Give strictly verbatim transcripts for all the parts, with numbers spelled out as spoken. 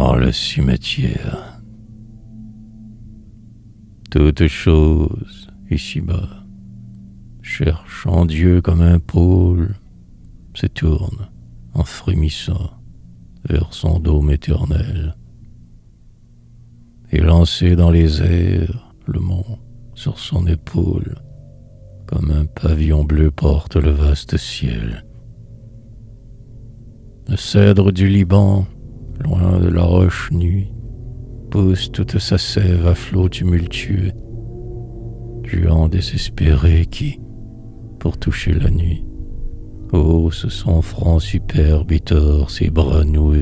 dans le cimetière. Toute chose ici-bas, cherchant Dieu comme un pôle, se tourne en frémissant vers son dôme éternel. Et lancé dans les airs, le mont sur son épaule, comme un pavillon bleu porte le vaste ciel. Le cèdre du Liban, loin de la roche nue, pousse toute sa sève à flots tumultueux, juant désespéré qui, pour toucher la nuit, hausse son front superbe et tord ses bras noueux.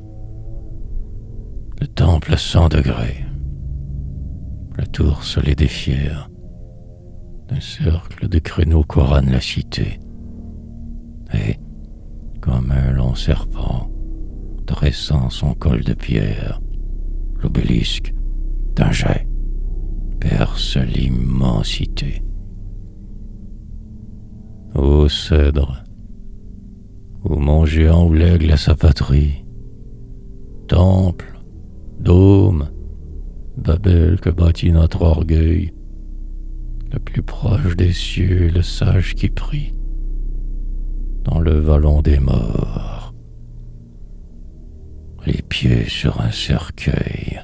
Le temple à cent degrés, la tour solide et fière, d'un cercle de créneaux couronne la cité, et, comme un long serpent, dressant son col de pierre, l'obélisque, d'un jet, perce l'immensité. Ô cèdre, ô mon géant où l'aigle a sa patrie, temple, dôme, Babel que bâtit notre orgueil, le plus proche des cieux est le sage qui prie, dans le vallon des morts, les pieds sur un cercueil.